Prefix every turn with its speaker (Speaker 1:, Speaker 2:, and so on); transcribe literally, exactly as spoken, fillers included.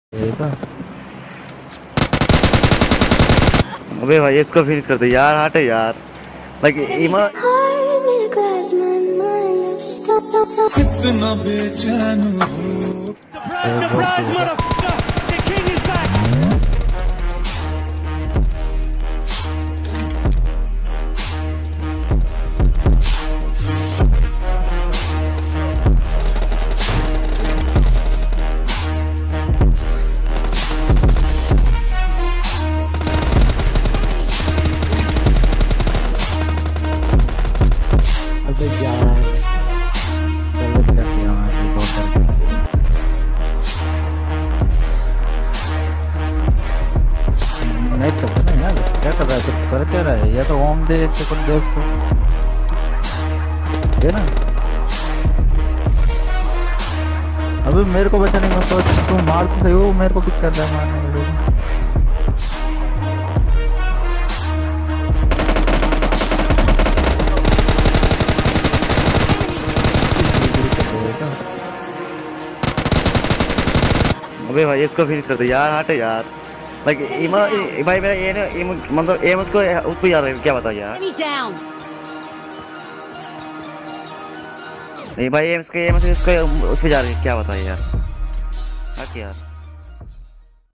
Speaker 1: देखा।
Speaker 2: अबे भाई इसको फिनिश कर दे यार, हट यार। लाइक इमा
Speaker 3: कितना बेचैन हूँ।
Speaker 1: अबे यार चलो करते हैं आज रिकॉर्ड करके। नहीं तो पता नहीं यार क्या कर रहा है, कुछ कर क्या रहा है, या तो होम दे तो कुछ दे उसको, है ना। अभी मेरे को बचाने में सोच, तू मार तो सही हो, मेरे को पिक कर रहा है मारने के लिए।
Speaker 2: अबे भाई इसको फिनिश कर दे यार, हट यार। लाइक इमा भाई मेरा ये ना मतलब एम उसको उस पे यार क्या बता यार। नहीं भाई एम उसको एम उसको उस पे जा रही है, क्या बता यार, हट यार।